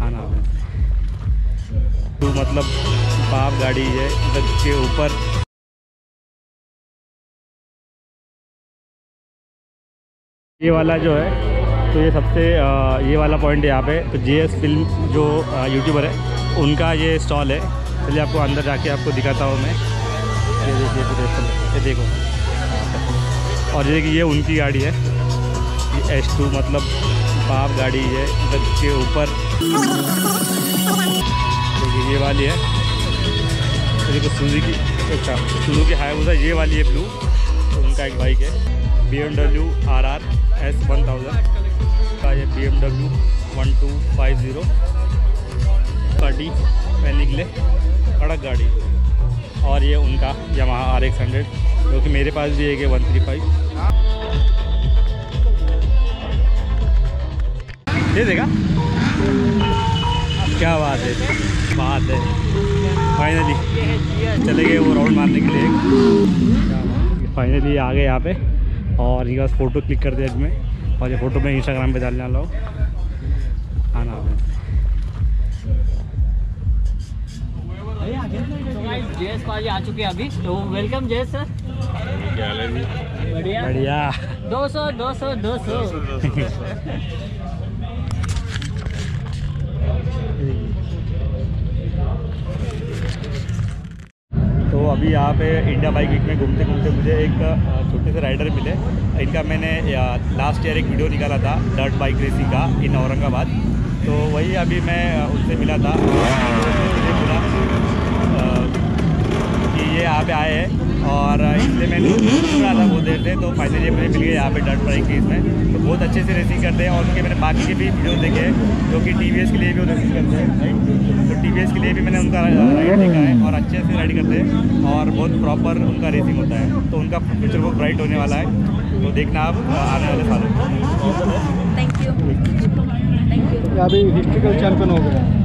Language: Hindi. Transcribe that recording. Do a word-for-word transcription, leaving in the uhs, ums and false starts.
खाना तो मतलब बाप गाड़ी है के ऊपर। ये वाला जो है तो ये सबसे ये वाला पॉइंट है यहाँ पे। तो जे एस फिल्म जो यूट्यूबर है उनका ये स्टॉल है। चलिए आपको अंदर जाके आपको दिखाता हूँ मैं। ये देखिए तो ये देखो, और ये देखिए ये उनकी गाड़ी है, ये एच टू मतलब बाप गाड़ी है के ऊपर। देखिए ये वाली है, देखो सुजुकी, अच्छा सुजुकी हायाबुसा ये वाली है ब्लू। तो उनका एक बाइक है B M W R R S one thousand का, ये B M W one two five zero गाड़ी पहनने के लिए कड़क गाड़ी। और ये उनका यामाहा आर एक्स हंड्रेड जो कि मेरे पास भी एक है वन थ्री फाइव। ये देखा क्या बात है, बात है फाइनली चले गए वो राउंड मारने के लिए। फाइनली आ गए यहाँ पे और इनके पास फ़ोटो क्लिक कर दिया इसमें, और ये फ़ोटो मैं इंस्टाग्राम पे डालने वाला हूँ। आना जेएस पाजी आ चुके हैं अभी, तो वेलकम जेएस सर। बढ़िया बढ़िया। दो सौ दो सौ दो सौ तो अभी यहाँ पे इंडिया बाइक वीक में घूमते घूमते मुझे एक छोटे से राइडर मिले। इनका मैंने लास्ट ईयर एक वीडियो निकाला था डर्ट बाइक रेसिंग का इन औरंगाबाद। तो वही अभी मैं उनसे मिला था, मुझे बोला कि ये यहाँ पे आए हैं और इसलिए मैं सुन रहा था बहुत देर से। तो फाइनली मुझे मिल गया यहाँ पे डर्ट बाइक रेस में। तो बहुत अच्छे से रेसिंग करते हैं और उनके मैंने बाकी के भी वीडियो देखे हैं जो कि टी वी एस के लिए भी वो रेसिंग करते हैं, राइट। तो टी वी एस के लिए भी मैंने उनका राइड देखा है और अच्छे से राइड करते हैं और बहुत प्रॉपर उनका रेसिंग होता है। तो उनका फ्यूचर बहुत ब्राइट होने वाला है, तो देखना आप आने वाले सालों में। Thank you thank you. अभी हिस्ट्रिकल चैंपियन हो गया।